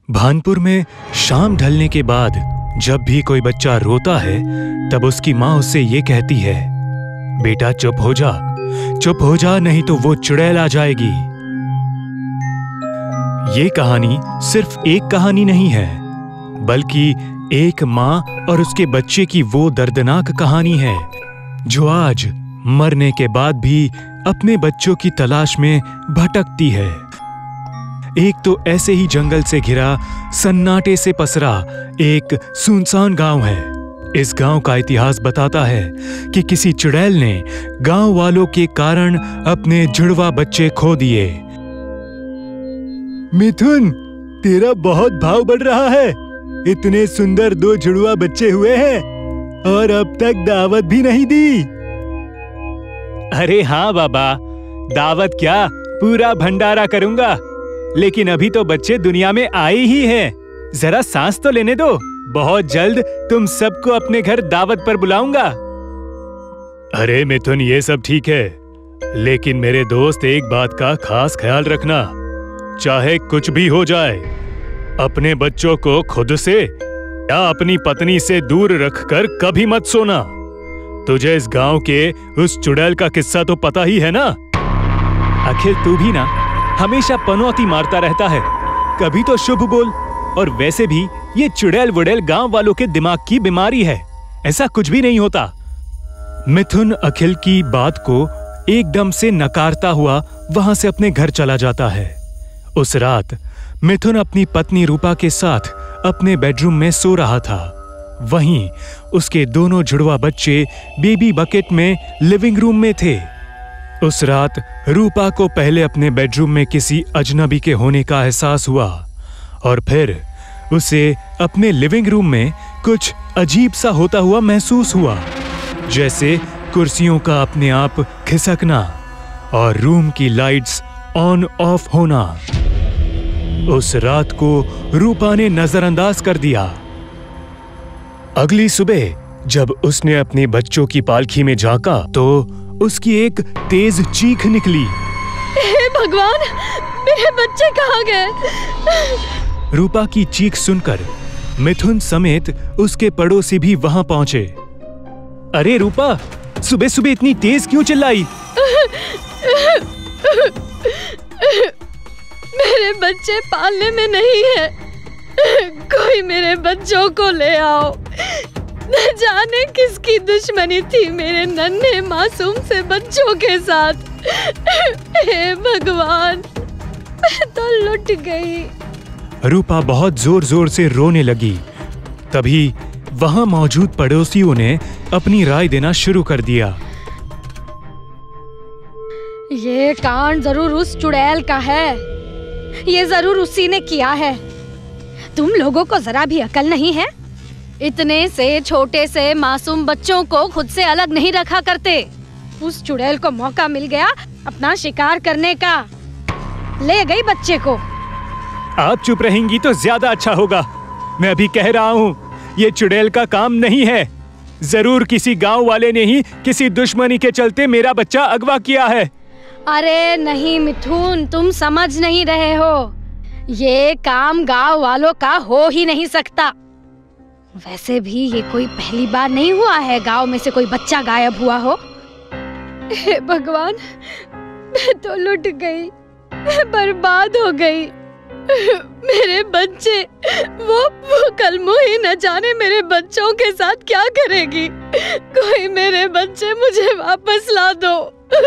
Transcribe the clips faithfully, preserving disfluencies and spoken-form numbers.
भानपुर में शाम ढलने के बाद जब भी कोई बच्चा रोता है तब उसकी माँ उससे ये कहती है, बेटा चुप हो जा, चुप हो जा, नहीं तो वो चुड़ैल आ जाएगी। ये कहानी सिर्फ एक कहानी नहीं है, बल्कि एक माँ और उसके बच्चे की वो दर्दनाक कहानी है जो आज मरने के बाद भी अपने बच्चों की तलाश में भटकती है। एक तो ऐसे ही जंगल से घिरा, सन्नाटे से पसरा एक सुनसान गांव है। इस गांव का इतिहास बताता है कि किसी चुड़ैल ने गांव वालों के कारण अपने जुड़वा बच्चे खो दिए। मिथुन, तेरा बहुत भाव बढ़ रहा है। इतने सुंदर दो जुड़वा बच्चे हुए हैं और अब तक दावत भी नहीं दी। अरे हाँ बाबा, दावत क्या, पूरा भंडारा करूंगा। लेकिन अभी तो बच्चे दुनिया में आए ही हैं। जरा सांस तो लेने दो। बहुत जल्द तुम सबको अपने घर दावत पर बुलाऊंगा। अरे मिथुन, ये सब ठीक है, लेकिन मेरे दोस्त एक बात का खास ख्याल रखना। चाहे कुछ भी हो जाए, अपने बच्चों को खुद से या अपनी पत्नी से दूर रखकर कभी मत सोना। तुझे इस गांव के उस चुड़ैल का किस्सा तो पता ही है ना। अखिल, तू भी ना हमेशा पनौती मारता रहता है, कभी तो शुभ बोल। और वैसे भी ये चुड़ैल वुड़ैल गांव वालों के दिमाग की बीमारी है, ऐसा कुछ भी नहीं होता। मिथुन अखिल की बात को एकदम से नकारता हुआ वहां से अपने घर चला जाता है। उस रात मिथुन अपनी पत्नी रूपा के साथ अपने बेडरूम में सो रहा था। वहीं उसके दोनों जुड़वा बच्चे बेबी बकेट में लिविंग रूम में थे। उस रात रूपा को पहले अपने बेडरूम में किसी अजनबी के होने का एहसास हुआ और फिर उसे अपने लिविंग रूम में कुछ अजीब सा होता हुआ महसूस हुआ, जैसे कुर्सियों का अपने आप खिसकना और रूम की लाइट्स ऑन ऑफ होना। उस रात को रूपा ने नजरअंदाज कर दिया। अगली सुबह जब उसने अपने बच्चों की पालकी में झांका तो उसकी एक तेज चीख निकली। हे भगवान, मेरे बच्चे कहाँ गए? रूपा की चीख सुनकर मिथुन समेत उसके पड़ोसी भी वहां पहुंचे। अरे रूपा, सुबह सुबह इतनी तेज क्यों चिल्लाई? मेरे बच्चे पालने में नहीं है, कोई मेरे बच्चों को ले आओ। न जाने किसकी दुश्मनी थी मेरे नन्हे मासूम से बच्चों के साथ। हे भगवान, मैं तो लुट गई। रूपा बहुत जोर जोर से रोने लगी। तभी वहां मौजूद पड़ोसियों ने अपनी राय देना शुरू कर दिया। ये कांड जरूर उस चुड़ैल का है, ये जरूर उसी ने किया है। तुम लोगों को जरा भी अकल नहीं है? इतने से छोटे से मासूम बच्चों को खुद से अलग नहीं रखा करते। उस चुड़ैल को मौका मिल गया अपना शिकार करने का, ले गई बच्चे को। आप चुप रहेंगी तो ज्यादा अच्छा होगा। मैं अभी कह रहा हूँ, ये चुड़ैल का काम नहीं है। जरूर किसी गांव वाले ने ही किसी दुश्मनी के चलते मेरा बच्चा अगवा किया है। अरे नहीं मिथुन, तुम समझ नहीं रहे हो। ये काम गांव वालों का हो ही नहीं सकता। वैसे भी ये कोई पहली बार नहीं हुआ है गांव में से कोई बच्चा गायब हुआ हो। हे भगवान, मैं तो लुट गई, मैं बर्बाद हो गई। मेरे बच्चे, वो वो कलमुही न जाने मेरे बच्चों के साथ क्या करेगी। कोई मेरे बच्चे मुझे वापस ला दो।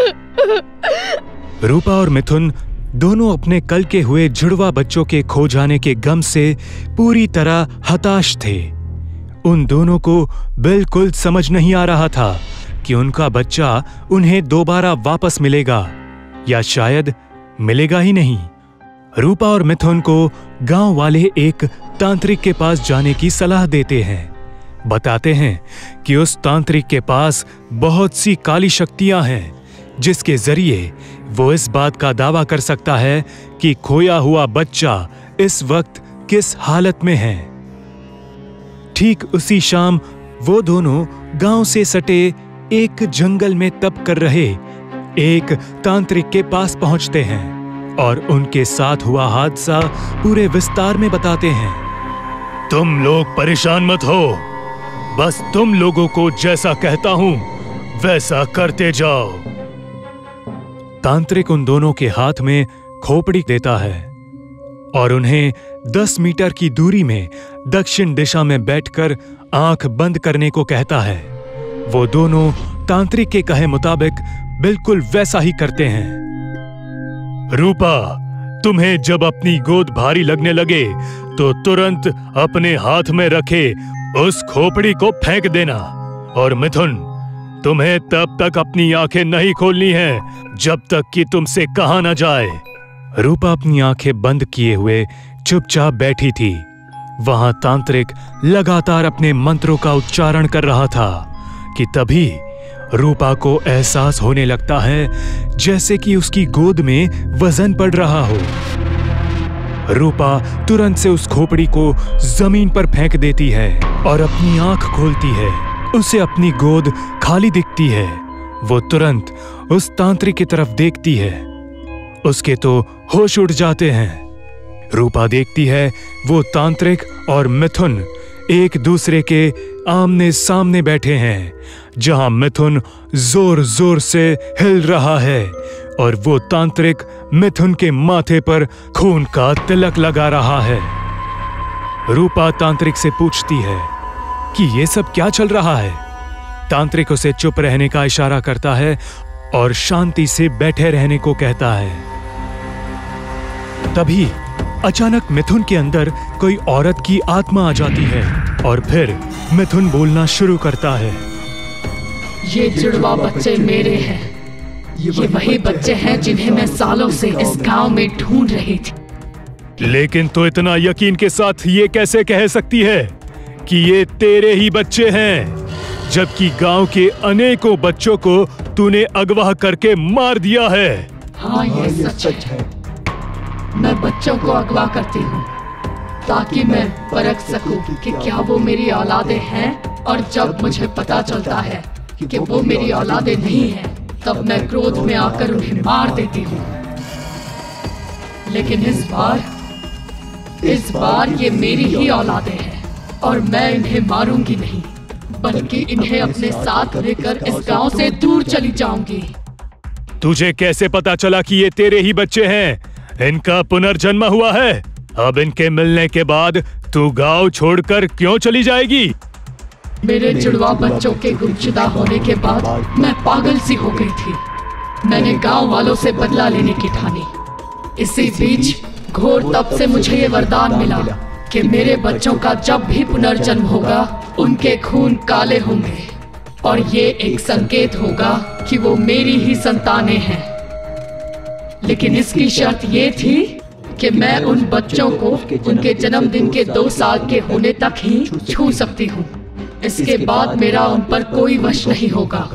रूपा और मिथुन दोनों अपने कल के हुए जुड़वा बच्चों के खो जाने के गम से पूरी तरह हताश थे। उन दोनों को बिल्कुल समझ नहीं आ रहा था कि उनका बच्चा उन्हें दोबारा वापस मिलेगा या शायद मिलेगा ही नहीं। रूपा और मिथुन को गांव वाले एक तांत्रिक के पास जाने की सलाह देते हैं। बताते हैं कि उस तांत्रिक के पास बहुत सी काली शक्तियां हैं, जिसके जरिए वो इस बात का दावा कर सकता है कि खोया हुआ बच्चा इस वक्त किस हालत में है। ठीक उसी शाम वो दोनों गांव से सटे एक जंगल में तप कर रहे एक तांत्रिक के पास पहुंचते हैं और उनके साथ हुआ हादसा पूरे विस्तार में बताते हैं। तुम लोग परेशान मत हो, बस तुम लोगों को जैसा कहता हूं वैसा करते जाओ। तांत्रिक उन दोनों के हाथ में खोपड़ी देता है और उन्हें दस मीटर की दूरी में दक्षिण दिशा में बैठकर आंख बंद करने को कहता है। वो दोनों तांत्रिक के कहे मुताबिक बिल्कुल वैसा ही करते हैं। रूपा, तुम्हें जब अपनी गोद भारी लगने लगे तो तुरंत अपने हाथ में रखे उस खोपड़ी को फेंक देना। और मिथुन, तुम्हें तब तक अपनी आंखें नहीं खोलनी है जब तक कि तुमसे कहा न जाए। रूपा अपनी आंखें बंद किए हुए चुपचाप बैठी थी। वहां तांत्रिक लगातार अपने मंत्रों का उच्चारण कर रहा था कि तभी रूपा को एहसास होने लगता है जैसे कि उसकी गोद में वजन पड़ रहा हो। रूपा तुरंत से उस खोपड़ी को जमीन पर फेंक देती है और अपनी आंख खोलती है। उसे अपनी गोद खाली दिखती है। वो तुरंत उस तांत्रिक की तरफ देखती है। उसके तो होश उड़ जाते हैं। रूपा देखती है वो तांत्रिक और मिथुन एक दूसरे के आमने सामने बैठे हैं, जहां मिथुन जोर जोर से हिल रहा है और वो तांत्रिक मिथुन के माथे पर खून का तिलक लगा रहा है। रूपा तांत्रिक से पूछती है कि ये सब क्या चल रहा है। तांत्रिक उसे चुप रहने का इशारा करता है और शांति से बैठे रहने को कहता है। तभी अचानक मिथुन के अंदर कोई औरत की आत्मा आ जाती है और फिर मिथुन बोलना शुरू करता है। ये जुड़वा बच्चे मेरे हैं। ये वही बच्चे हैं जिन्हें मैं सालों से इस गांव में ढूंढ रही थी। लेकिन तो इतना यकीन के साथ ये कैसे कह सकती है कि ये तेरे ही बच्चे हैं, जबकि गांव के अनेकों बच्चों को तूने अगवा करके मार दिया है। हाँ, ये सच है। मैं बच्चों को अगवा करती हूँ ताकि मैं परख सकूं कि क्या वो मेरी औलादें हैं, और जब मुझे पता चलता है कि वो मेरी औलादें नहीं हैं, तब मैं क्रोध में आकर उन्हें मार देती हूँ। लेकिन इस बार इस बार ये मेरी ही औलादें हैं और मैं इन्हें मारूंगी नहीं, बल्कि इन्हें अपने साथ लेकर इस गांव से दूर चली जाऊंगी। तुझे कैसे पता चला कि ये तेरे ही बच्चे हैं? इनका पुनर्जन्म हुआ है। अब इनके मिलने के बाद तू गांव छोड़कर क्यों चली जाएगी? मेरे जुड़वा बच्चों के गुमशुदा होने के बाद मैं पागल सी हो गई थी। मैंने गांव वालों से बदला लेने की ठानी। इसी बीच घोर तप से मुझे ये वरदान मिला कि मेरे बच्चों का जब भी पुनर्जन्म होगा उनके खून काले होंगे और ये एक संकेत होगा कि वो मेरी ही संतानें हैं। लेकिन इसकी शर्त ये थी कि मैं उन बच्चों को उनके जन्मदिन के दो साल के होने तक ही छू सकती हूँ। इसके बाद मेरा उन पर कोई वश नहीं होगा।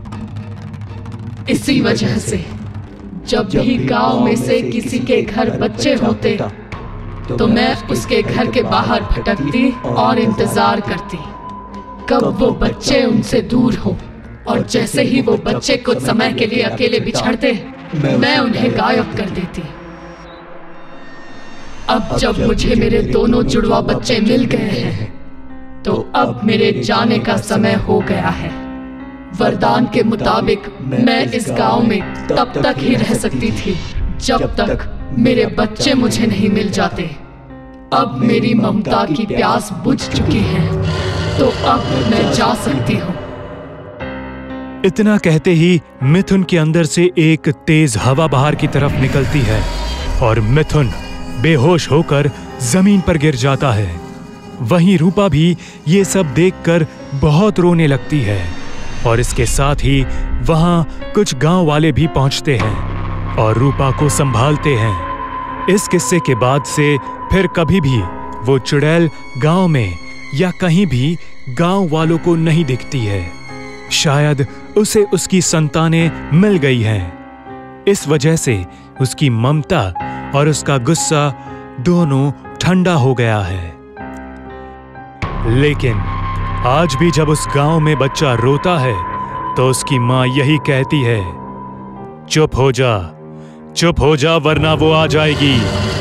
इसी वजह से जब भी गांव में से किसी के घर बच्चे होते तो मैं उसके घर के बाहर भटकती और इंतजार करती कब वो बच्चे उनसे दूर हो, और जैसे ही वो बच्चे कुछ समय के लिए अकेले बिछड़ते मैं उन्हें गायब कर देती। अब जब मुझे मेरे दोनों जुड़वा बच्चे मिल गए हैं तो अब मेरे जाने का समय हो गया है। वरदान के मुताबिक मैं इस गांव में तब तक ही रह सकती थी जब तक मेरे बच्चे मुझे नहीं मिल जाते। अब मेरी ममता की प्यास बुझ चुकी है, तो अब मैं जा सकती हूँ। इतना कहते ही मिथुन के अंदर से एक तेज हवा बाहर की तरफ निकलती है और मिथुन बेहोश होकर जमीन पर गिर जाता है। वहीं रूपा भी ये सब देखकर बहुत रोने लगती है और इसके साथ ही वहां कुछ गांव वाले भी पहुंचते हैं और रूपा को संभालते हैं। इस किस्से के बाद से फिर कभी भी वो चुड़ैल गांव में या कहीं भी गांव वालों को नहीं दिखती है। शायद उसे उसकी संतानें मिल गई हैं। इस वजह से उसकी ममता और उसका गुस्सा दोनों ठंडा हो गया है। लेकिन आज भी जब उस गांव में बच्चा रोता है तो उसकी माँ यही कहती है, चुप हो जा, चुप हो जा वरना वो आ जाएगी।